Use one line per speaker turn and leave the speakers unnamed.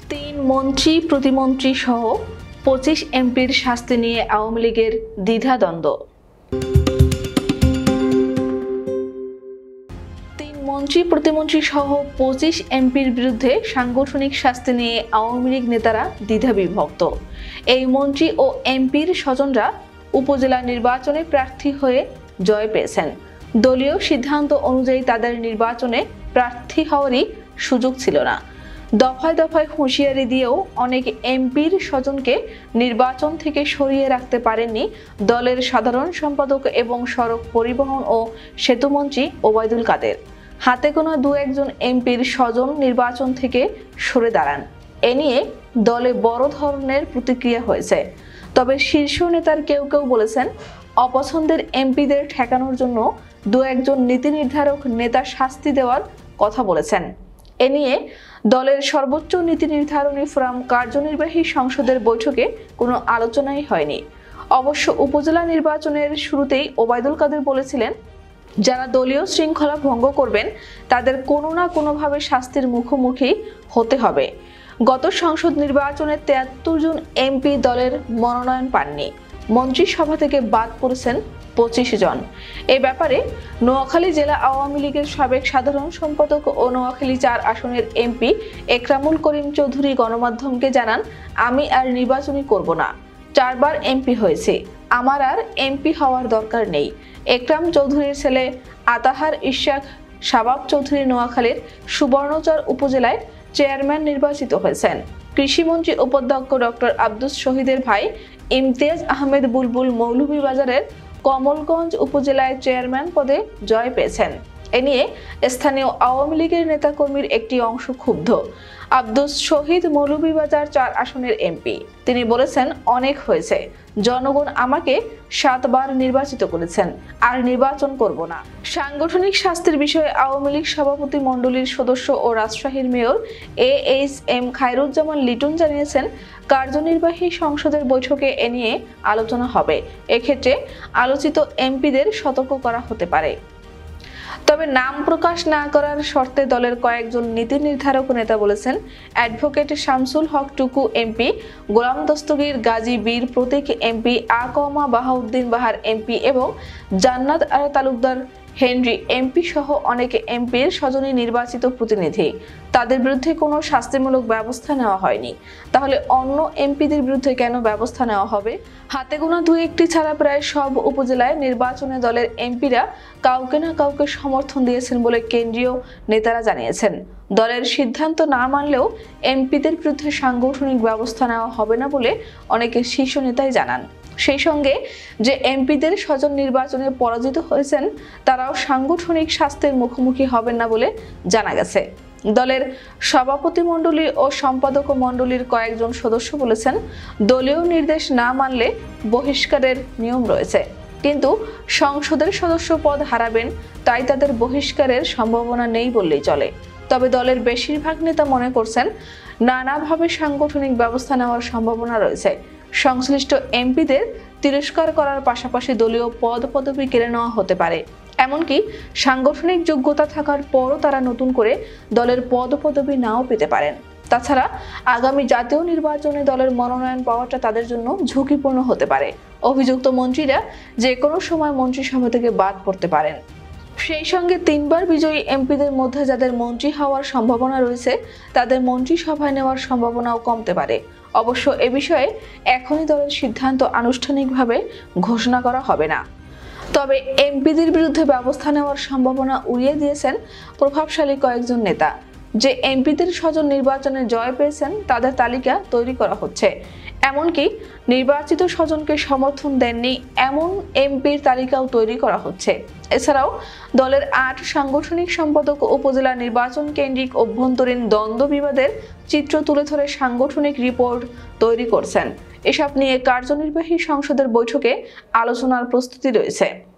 তিন মন্ত্রী প্রতিমন্ত্রী সহ ২৫ এমপির শাস্তি নিয়ে আওয়ামী লীগের দ্বিধাদ্বন্দ্ব। তিন মন্ত্রী প্রতিমন্ত্রী সহ ২৫ এমপির বিরুদ্ধে সাংগঠনিক শাস্তি নিয়ে আওয়ামী লীগ নেতারা দ্বিধাবিভক্ত। এই মন্ত্রী ও এমপির স্বজনরা উপজেলা নির্বাচনে প্রার্থী হয়ে জয় পেয়েছেন। দলীয় সিদ্ধান্ত অনুযায়ী তাদের নির্বাচনে প্রার্থী হওয়ারই সুযোগ ছিল না। দফায় দফায় হুঁশিয়ারি দিয়েও অনেক এমপির স্বজনকে নির্বাচন থেকে সরিয়ে রাখতে পারেননি দলের সাধারণ সম্পাদক এবং সড়ক পরিবহন ও সেতুমন্ত্রী ওবায়দুল কাদের। হাতে গোনা দু একজন এমপির স্বজন নির্বাচন থেকে সরে দাঁড়ান। এ নিয়ে দলে বড় ধরনের প্রতিক্রিয়া হয়েছে। তবে শীর্ষ নেতার কেউ কেউ বলেছেন, অপছন্দের এমপিদের ঠেকানোর জন্য দু একজন নীতি নির্ধারক নেতা শাস্তি দেওয়ার কথা বলেছেন। এ নিয়ে দলের সর্বোচ্চ নীতি নির্ধারণী ফোরাম কার্যনির্বাহী সংসদের বৈঠকে কোনো আলোচনাই হয়নি। অবশ্য উপজেলা নির্বাচনের শুরুতেই ওবায়দুল কাদের বলেছিলেন, যারা দলীয় শৃঙ্খলা ভঙ্গ করবেন তাদের কোনো না কোনোভাবে শাস্তির মুখোমুখি হতে হবে। গত সংসদ নির্বাচনে ৭৩ জন এমপি দলের মনোনয়ন পাননি। মন্ত্রিসভা থেকে বাদ পড়েছেন ২৫ জন। এ ব্যাপারে নোয়াখালী জেলা আওয়ামী লীগের সাবেক সাধারণ সম্পাদক ও নোয়াখালী ৪ আসনের এমপি একরামুল করিম চৌধুরী গণমাধ্যমকে জানান, আমি আর নির্বাচনই করব না। ৪ বার এমপি হয়েছে, আমার আর এমপি হওয়ার দরকার নেই। একরাম চৌধুরীর ছেলে আতাহার ইশাক শাবাব চৌধুরী নোয়াখালীর সুবর্ণচর উপজেলায় চেয়ারম্যান নির্বাচিত হয়েছেন। কৃষিমন্ত্রী উপাধ্যক্ষ ডক্টর আব্দুস শহীদের ভাই ইমতিয়াজ আহমেদ বুলবুল মৌলভীবাজারের কমলগঞ্জ উপজেলায় চেয়ারম্যান পদে জয় পেয়েছেন। এ নিয়ে স্থানীয় আওয়ামী লীগের নেতাকর্মীর একটি অংশ ক্ষুব্ধ। আব্দুস শহীদ মৌলভীবাজার ৪ আসনের এমপি। তিনি বলেছেন, অনেক হয়েছে, জনগণ আমাকে ৭ বার নির্বাচিত করেছেন, আর নির্বাচন করব না। সাংগঠনিক শাস্তির বিষয়ে আওয়ামী লীগ সভাপতি মণ্ডলীর সদস্য ও রাজশাহীর মেয়র AHM খায়রুজ্জামান লিটন জানিয়েছেন, কার্যনির্বাহী সংসদের বৈঠকে এ নিয়ে আলোচনা হবে। এক্ষেত্রে আলোচিত এমপিদের সতর্ক করা হতে পারে। তবে নাম প্রকাশ না করার শর্তে দলের কয়েকজন নীতি নির্ধারক নেতা বলেছেন, অ্যাডভোকেট শামসুল হক টুকু এমপি, গোলাম দস্তগীর গাজী বীর প্রতীক এমপি, আকমা বাহাউদ্দিন বাহার এমপি এবং জান্নাত আরা তালুকদার হেনরি এমপি সহ অনেক এমপির স্বজনী নির্বাচিত প্রতিনিধি। তাদের বিরুদ্ধে কোনো শাস্তিমূলক ব্যবস্থা নেওয়া হয়নি। তাহলে অন্য এমপিদের বিরুদ্ধে কেন ব্যবস্থা নেওয়া হবে? হাতে গোনা দু একটি ছাড়া প্রায় সব উপজেলায় নির্বাচনে দলের এমপিরা কাউকে না কাউকে সমর্থন দিয়েছেন বলে কেন্দ্রীয় নেতারা জানিয়েছেন। দলের সিদ্ধান্ত না মানলেও এমপিদের বিরুদ্ধে সাংগঠনিক ব্যবস্থা নেওয়া হবে না বলে অনেকে শীর্ষ নেতাই জানান। সেই সঙ্গে যে এমপিদের স্বজন নির্বাচনে পরাজিত হয়েছেন তারাও সাংগঠনিক শাস্তির মুখোমুখি হবেন না বলে জানা গেছে। দলের সভাপতি মণ্ডলী ও সম্পাদক মণ্ডলীর কয়েকজন সদস্য বলেছেন, দলীয় নির্দেশ না মানলে বহিষ্কারের নিয়ম রয়েছে, কিন্তু সংসদের সদস্য পদ হারাবেন, তাই তাদের বহিষ্কারের সম্ভাবনা নেই বললেই চলে। তবে দলের বেশিরভাগ নেতা মনে করছেন, নানাভাবে সাংগঠনিক ব্যবস্থা নেওয়ার সম্ভাবনা রয়েছে। সংশ্লিষ্ট এমপিদের তিরস্কার করার পাশাপাশি দলীয় পদ পদবি কেড়ে নেওয়া হতে পারে। এমনকি সাংগঠনিক যোগ্যতা থাকার পরও তারা নতুন করে দলের পদ পদবি নাও পেতে পারেন। তাছাড়া আগামী জাতীয় নির্বাচনে দলের মনোনয়ন পাওয়াটা তাদের জন্য ঝুঁকিপূর্ণ হতে পারে। অভিযুক্ত মন্ত্রীরা যে কোনো সময় মন্ত্রিসভা থেকে বাদ পড়তে পারেন। সেই সঙ্গে ৩ বার বিজয়ী এমপিদের মধ্যে যাদের মন্ত্রী হওয়ার সম্ভাবনা রয়েছে তাদের মন্ত্রিসভায় নেওয়ার সম্ভাবনাও কমতে পারে। অবশ্য এ বিষয়ে এখনই দলের সিদ্ধান্ত আনুষ্ঠানিকভাবে ঘোষণা করা হবে না। তবে এমপিদের বিরুদ্ধে ব্যবস্থা নেওয়ার সম্ভাবনা উড়িয়ে দিয়েছেন প্রভাবশালী কয়েকজন নেতা। যে এমপিদের স্বজন নির্বাচনে জয় পেয়েছেন তাদের তালিকা তৈরি করা হচ্ছে। এমনকি নির্বাচিত স্বজনকে সমর্থন দেননি এমন এমপির তালিকাও তৈরি করা হচ্ছে। এছাড়াও দলের ৮ সাংগঠনিক সম্পাদক উপজেলা নির্বাচন কেন্দ্রিক অভ্যন্তরীণ দ্বন্দ্ব বিবাদের চিত্র তুলে ধরে সাংগঠনিক রিপোর্ট তৈরি করছেন। এসব নিয়ে কার্যনির্বাহী সংসদের বৈঠকে আলোচনার প্রস্তুতি রয়েছে।